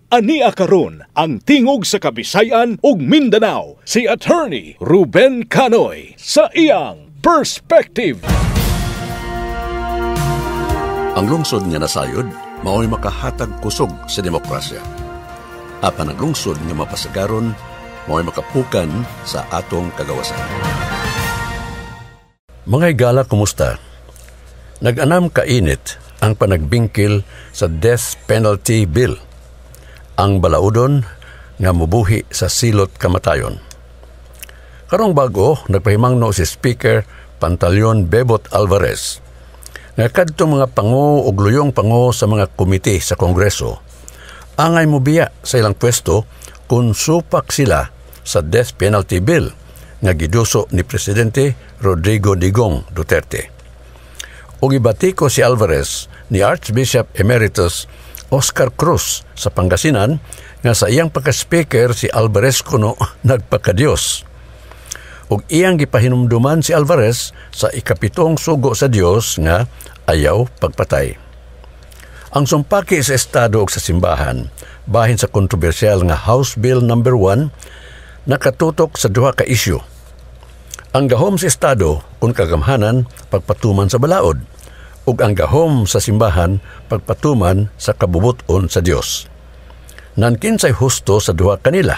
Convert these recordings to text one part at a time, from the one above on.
Ania karon ang tingog sa Kabisayan ug Mindanao si Attorney Ruben Canoy sa iyang Perspective. Ang lungsod nga nasayod mao'y makahatag kusog sa demokrasya. Apan ang lungsod nga mapasagaron mao'y makapukan sa atong kagawasan. Mga higala, kumusta? Nag-anam kainit ang panagbingkil sa death penalty bill. Ang balaudon nga mubuhi sa silot kamatayon. Karong bago, nagpahimangno si Speaker Pantaleon Bebot Alvarez nga kadtong mga pango ug luyong pango sa mga komite sa Kongreso angay mubiya sa ilang pwesto kung supak sila sa death penalty bill nga giduso ni Presidente Rodrigo Digong Duterte. Ug ibatiko si Alvarez ni Archbishop Emeritus Oscar Cruz sa Pangasinan nga sa iyang pagka-speaker si Alvarez kuno nagpakadiyos. Ug iyang gipahinumduman si Alvarez sa ikapitong sugo sa Dios nga ayaw pagpatay. Ang sumpaki sa Estado ug sa simbahan bahin sa kontrobersyal nga House Bill No. 1 nakatutok sa duha ka isyu. Ang gahom sa Estado kung kagamhanan pagpatuman sa balaod ug ang gahom sa simbahan pagpatuman sa kabubuton sa Dios. Nankinsay husto sa duha kanila.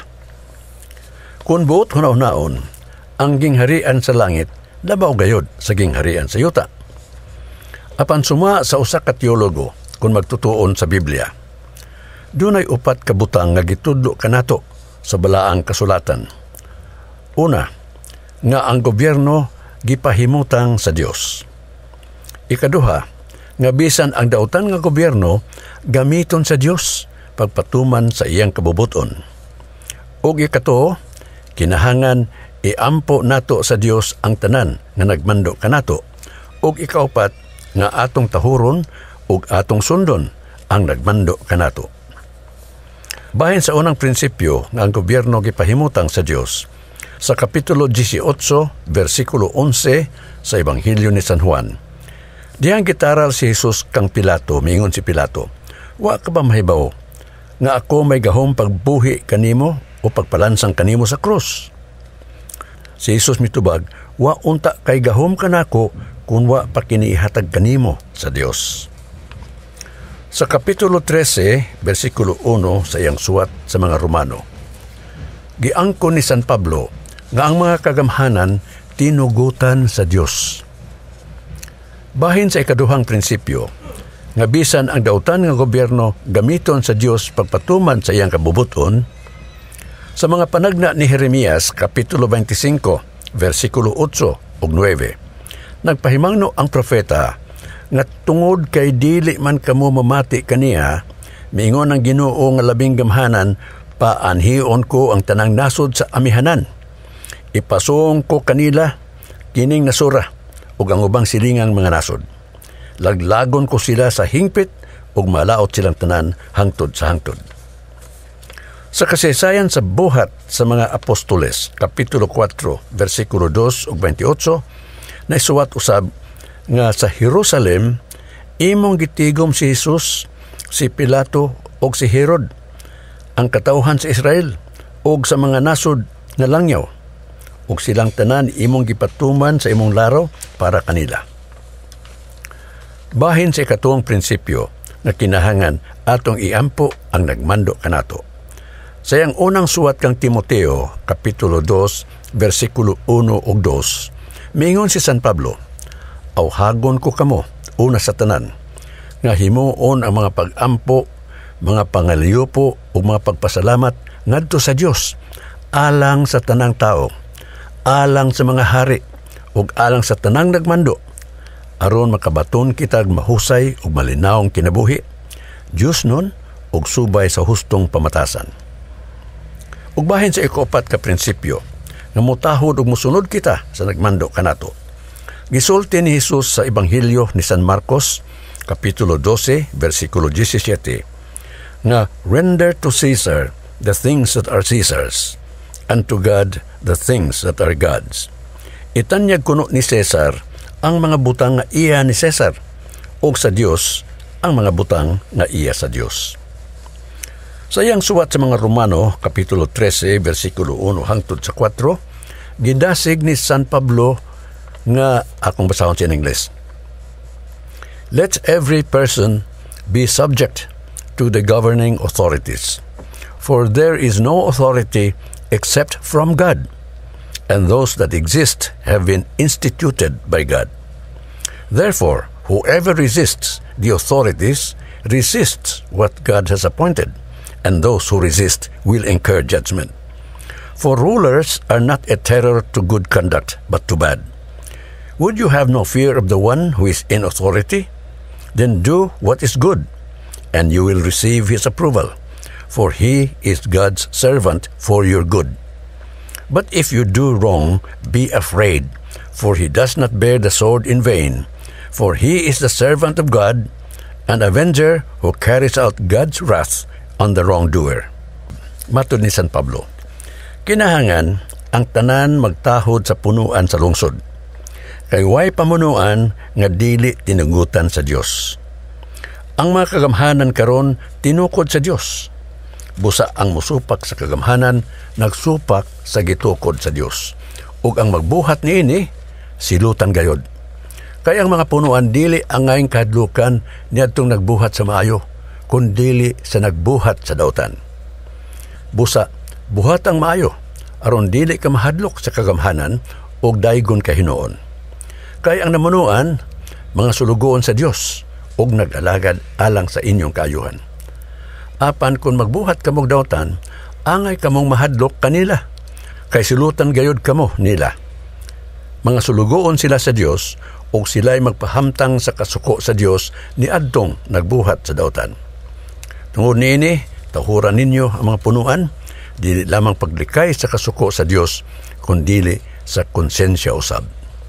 Kung buot hunaw-naon, ang gingharian sa langit labaw gayod sa gingharian sa yuta. Apan suma sa usa ka teologo kung magtutuon sa Biblia, dunay upat ka butang nga gitudlo kanato sa balaang kasulatan. Una, nga ang gobyerno gipahimutang sa Dios. Ikaduha, nga bisan ang dautan nga gobyerno gamiton sa Dios pagpatuman sa iyang kabubuton. Ug ikato, kinahangan iampo nato sa Dios ang tanan nga nagmando kanato. Ug ikaupat, nga atong tahuron ug atong sundon ang nagmando kanato. Bahin sa unang prinsipyo nga ang gobyerno gipahimutang sa Dios, sa Kapitulo 18, versikulo 11 sa Ebanghelyo ni San Juan, diyang gitaral si Jesus kang Pilato, mingon si Pilato, "Wa ka ba mahibaw nga ako may gahom pagbuhi kanimo o pagpalansang kanimo sa krus?" Si Jesus mitubag, "Wa unta kay gahom kanako kung wa pa kiniihatag kanimo sa Dios." Sa Kapitulo 13, versikulo 1 sa iyang suwat sa mga Romano, giangkon ni San Pablo nga ang mga kagamhanan tinugutan sa Dios. Bahin sa ikaduhang prinsipyo, nga bisan ang dautan nga gobyerno gamiton sa Dios pagpatuman sa iyang kabubuton, sa mga panagna ni Jeremias, Kapitulo 25, versikulo 8 ug 9, nagpahimangno ang propeta nga tungod kay dili man kamo mamati kaniya, miingon ang Ginoo nga labing gamhanan, paanhion ko ang tanang nasod sa amihanan. Ipasong ko kanila kining nasura ug ang ubang silingang mga nasod. Laglagon ko sila sa hingpit ug malaot silang tanan hangtod sa hangtod. Sa kasaysayan sa buhat sa mga apostoles, Kapitulo 4, versikulo 2 ug 28, naisuwat usab nga sa Jerusalem imong gitigom si Jesus, si Pilato ug si Herod, ang katawhan sa Israel ug sa mga nasod nga langyaw, ug silang tanan imong gipatuman sa imong laraw para kanila. Bahin sa ikatuwang prinsipyo na kinahangan atong iampo ang nagmando kanato. Sa iyang unang suwat kang Timoteo, Kapitulo 2, versikulo 1 ug 2, miingon si San Pablo, "Awhagon ko kamo, una sa tanan, nga himuon ang mga pag-ampo, mga pangaliyupo ug mga pagpasalamat ngadto sa Dios, alang sa tanang tao, alang sa mga hari, ug alang sa tanang nagmando, aron makabaton kitag mahusay ug malinawong kinabuhi, Dios nun ug subay sa hustong pamatasan." Ug bahin sa ikupat ka prinsipyo, nga mutahod ug musunod kita sa nagmando kanato. Gisulti ni Jesus sa Ebanghelyo ni San Marcos, Kapitulo 12, versikulo 17, nga "Render to Caesar the things that are Caesar's, and to God the things that are God's." Itanyag kuno ni Cesar ang mga butang nga iya ni Cesar, ug sa Dios ang mga butang nga iya sa Dios. Sa iyang suwat sa mga Romano, Kapitulo 13, versikulo 1 hangtod sa 4, gindasig ni San Pablo nga akong basahon sa English. Let every person be subject to the governing authorities, for there is no authority except from God, and those that exist have been instituted by God. Therefore, whoever resists the authorities resists what God has appointed, and those who resist will incur judgment. For rulers are not a terror to good conduct, but to bad. Would you have no fear of the one who is in authority? Then do what is good, and you will receive his approval, for he is God's servant for your good. But if you do wrong, be afraid, for he does not bear the sword in vain, for he is the servant of God, an avenger who carries out God's wrath on the wrongdoer. Matod ni San Pablo, kinahangan ang tanan magtahod sa punuan sa lungsod, kay way pamunuan nga dili tinugutan sa Dios. Ang mga kagamhanan karon tinukod sa Dios. Busa ang musupak sa kagamhanan nagsupak sa gitukod sa Dios. Ug ang magbuhat niini silutan gayod. Kay ang mga punuan dili angayng kahadlukan niadtong nagbuhat sa maayo, kundili sa nagbuhat sa dautan. Busa, buhat ang maayo, aron dili ka mahadlok sa kagamhanan o daygon ka hinuon. Kay ang namunuan, mga sulugoon sa Dios o nag-alagad alang sa inyong kaayuhan. Apan kung magbuhat kamog dautan, angay kamong mahadlok kanila, kay silutan gayod kamo nila. Mga sulugoon sila sa Dios o sila'y magpahamtang sa kasuko sa Dios ni adtong nagbuhat sa dautan. Tungod niini, tahuran ninyo ang mga punuan, dili lamang paglikay sa kasuko sa Dios, kundili sa konsensya usab.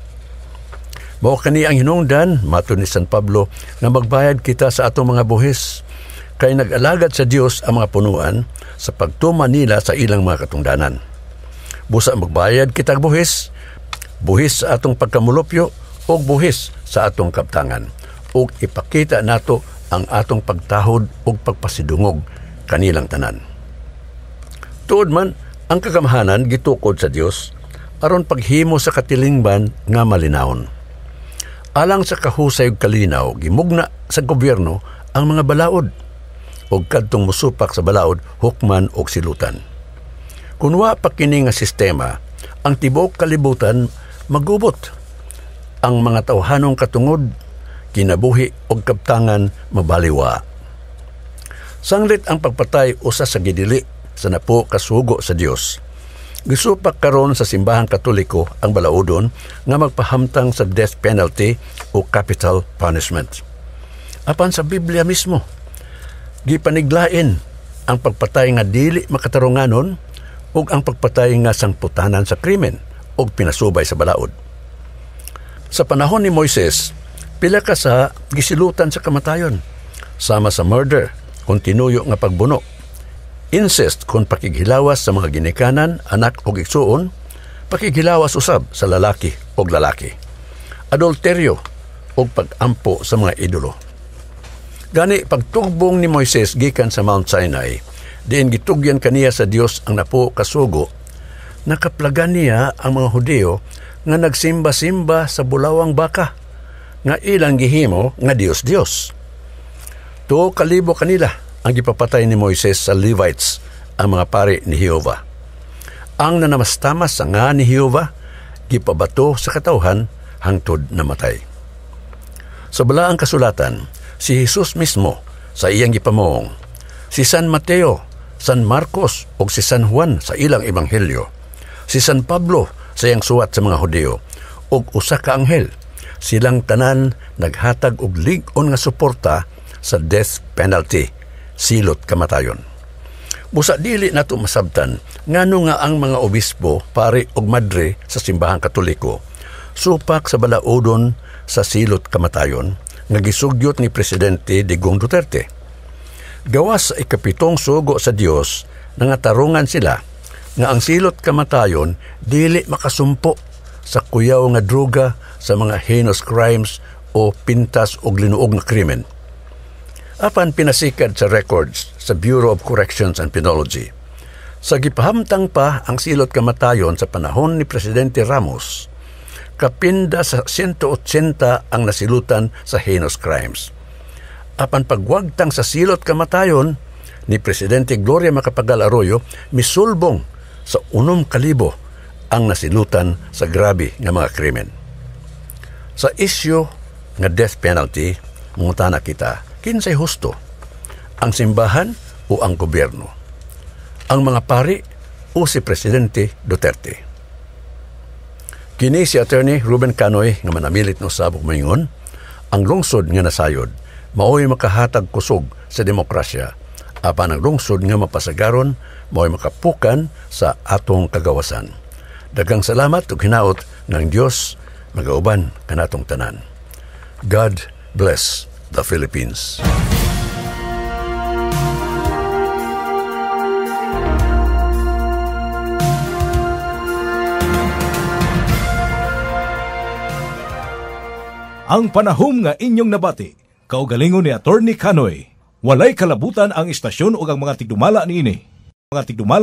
Mao kani ang hinungdan, matod ni San Pablo, na magbayad kita sa atong mga buhis, kay nag-alagad sa Dios ang mga punuan sa pagtuman nila sa ilang mga katungdanan. Busa magbayad kita buhis sa atong pagkamulupyo, o buhis sa atong kaptangan, o ipakita nato ang atong pagtahod o pagpasidungog kanilang tanan. Tuod man, ang kagamhanan gitukod sa Dios aron paghimo sa katilingban nga malinawon. Alang sa kahusay ug kalinaw, gimugna sa gobyerno ang mga balaod o kadtong musupak sa balaod, hukman o silutan. Kung wa pa kini nga sistema, ang tibuok kalibutan magubot. Ang mga tawhanong katungod, kinabuhi o kaptangan mabaliwa. Sanglit ang pagpatay usa sa gidili sa napo kasugo sa Dios. Gisupak karon sa simbahang Katoliko ang balaudon nga magpahamtang sa death penalty o capital punishment. Apan sa Biblia mismo, gipaniglain ang pagpatay nga dili makatarunganon ug ang pagpatay nga sangputanan sa krimen o pinasubay sa balaod. Sa panahon ni Moises, pila ka sa gisilutan sa kamatayon, sama sa murder, kung tinuyo nga pagbuno, incest kung pakighilawas sa mga ginikanan, anak o igsuon, pakighilawas usab sa lalaki o lalaki, adulteryo o pag-ampo sa mga idolo. Gani, pagtugbong ni Moises gikan sa Mount Sinai, diin gitugyan kaniya sa Dios ang napo kasugo, nakaplagan niya ang mga Hudeo nga nagsimba-simba sa bulawang baka, nga ilang gihimo nga Dios-Dios. 2,000 kanila ang gipapatay ni Moises sa Levites, ang mga pari ni Jehova. Ang nanamastamas sa nga ni Jehova, gipabato sa katawhan hangtod namatay. Sa balaang kasulatan, si Jesus mismo sa iyang gipamoong, si San Mateo, San Marcos o si San Juan sa ilang ebanghelyo, si San Pablo sa iyang suwat sa mga Hudeo, ug usa ka anghel, silang tanan naghatag og lig-on nga suporta sa death penalty, silot kamatayon. Busa dili nato masabtan ngano nga ang mga obispo, pari ug madre sa simbahang Katoliko supak sa balaodon sa silot kamatayon nga gisugyot ni Presidente Digong Duterte. Gawas sa ikapitong sugo sa Dios, nangatarungan sila nga ang silot kamatayon dili makasumpo sa kuyaw nga droga, sa mga heinous crimes o pintas o linuog nga krimen. apan pinasikad sa records sa Bureau of Corrections and Penology. Sa gipahamtang pa ang silot kamatayon sa panahon ni Presidente Ramos, kapinda sa 180 ang nasilutan sa heinous crimes. Apan pagwagtang sa silot kamatayon ni Presidente Gloria Macapagal Arroyo, misulbong sa 6,000 ang nasilutan sa grabe nga mga krimen. Sa isyu nga death penalty, mungutana kita, kinsay husto? Ang simbahan o ang gobyerno? Ang mga pari o si Presidente Duterte? Kini si Attorney Ruben Canoy nga manamilit no sabok maingon, ang lungsod nga nasayod mao'y makahatag kusog sa demokrasya, apan ang lungsod nga mapasagaron mao'y makapukan sa atong kagawasan. Daghang salamat ug hinaot ng Dios magauban kanatong tanan. God bless the Philippines. Ang panahom nga inyong nabati, kaugalingon ni Attorney Canoy. Walay kalabutan ang istasyon o ang mga tigdumala niini. Mga tigdumala